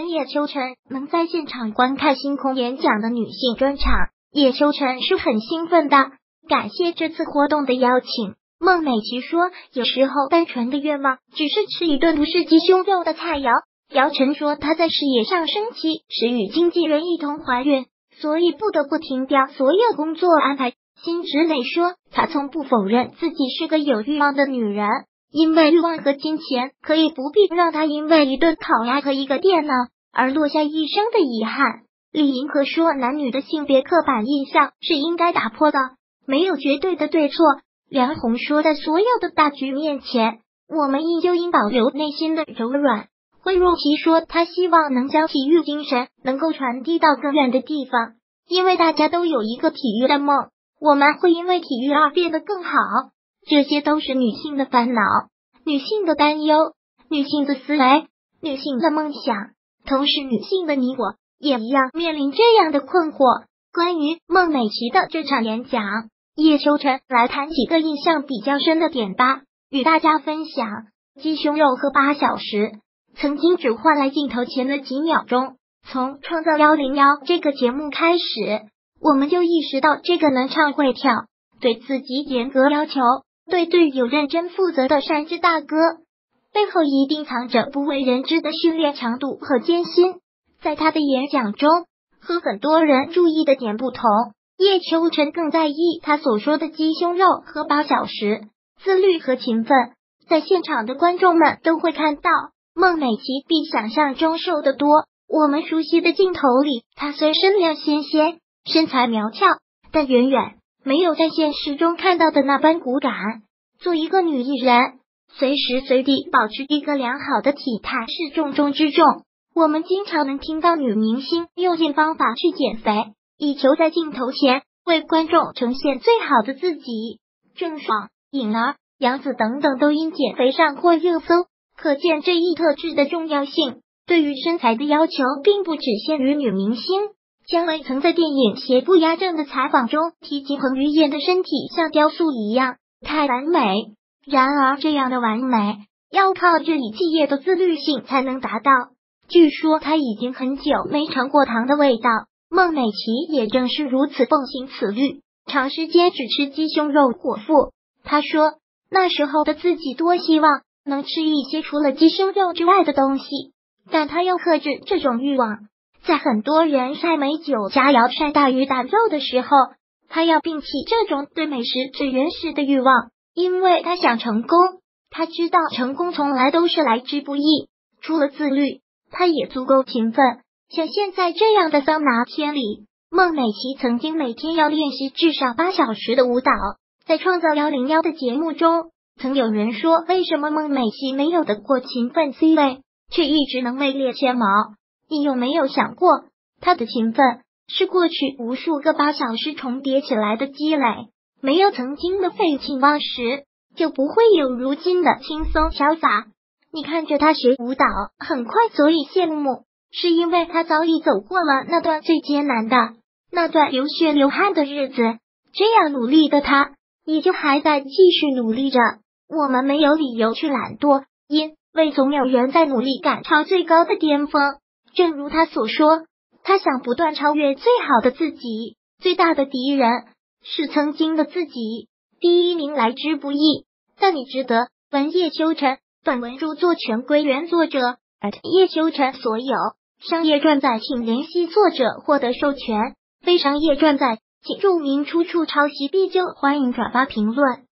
叶秋晨能在现场观看星空演讲的女性专场，叶秋晨是很兴奋的。感谢这次活动的邀请，孟美岐说，有时候单纯的愿望只是吃一顿不是鸡胸肉的菜肴。姚晨说，她在事业上升期时与经纪人一同怀孕，所以不得不停掉所有工作安排。辛芷蕾说，她从不否认自己是个有欲望的女人，因为欲望和金钱可以不必让她因为一顿烤鸭和一个电脑而落下一生的遗憾。李银河说，男女的性别刻板印象是应该打破的，没有绝对的对错。梁红说，在所有的大局面前，我们依旧应保留内心的柔软。惠若琪说，她希望能将体育精神能够传递到更远的地方，因为大家都有一个体育的梦，我们会因为体育而变得更好。这些都是女性的烦恼，女性的担忧，女性的思维，女性的梦想，同时女性的你我也一样面临这样的困惑。关于孟美岐的这场演讲，叶秋晨来谈几个印象比较深的点吧，与大家分享。鸡胸肉和8小时曾经只换来镜头前的几秒钟。从创造101这个节目开始，我们就意识到这个能唱会跳，对自己严格要求，对队友认真负责的山治大哥，背后一定藏着不为人知的训练强度和艰辛。在他的演讲中，和很多人注意的点不同，叶秋晨更在意他所说的鸡胸肉和8小时，自律和勤奋。在现场的观众们都会看到，孟美岐比想象中瘦得多。我们熟悉的镜头里，她虽身量纤纤，身材苗条，但远远没有在现实中看到的那般骨感。做一个女艺人，随时随地保持一个良好的体态是重中之重。我们经常能听到女明星用尽方法去减肥，以求在镜头前为观众呈现最好的自己。郑爽、颖儿、杨紫等等都因减肥上过热搜，可见这一特质的重要性。对于身材的要求并不只限于女明星，姜伟曾在电影《邪不压正》的采访中提及彭于晏的身体像雕塑一样太完美，然而这样的完美要靠日以继夜的自律性才能达到。据说他已经很久没尝过糖的味道，孟美岐也正是如此奉行此律，长时间只吃鸡胸肉果腹。他说，那时候的自己多希望能吃一些除了鸡胸肉之外的东西，但他又克制这种欲望。在很多人晒美酒佳肴晒大鱼大肉的时候，他要摒弃这种对美食最原始的欲望，因为他想成功。他知道成功从来都是来之不易，除了自律，他也足够勤奋。像现在这样的桑拿天里，孟美岐曾经每天要练习至少8小时的舞蹈。在创造101的节目中，曾有人说，为什么孟美岐没有得过勤奋 C 位，却一直能位列前茅？你有没有想过，她的勤奋是过去无数个8小时重叠起来的积累？没有曾经的废寝忘食，就不会有如今的轻松潇洒。你看着她学舞蹈很快，所以羡慕，是因为她早已走过了那段最艰难的那段流血流汗的日子。这样努力的她，你就还在继续努力着。我们没有理由去懒惰，因为总有人在努力赶超最高的巅峰。正如他所说，他想不断超越最好的自己，最大的敌人是曾经的自己。第1名来之不易，但你值得。文叶秋晨，本文著作权归原作者叶秋晨所有，商业转载请联系作者获得授权，非商业转载请注明出处抄袭必究。欢迎转发评论。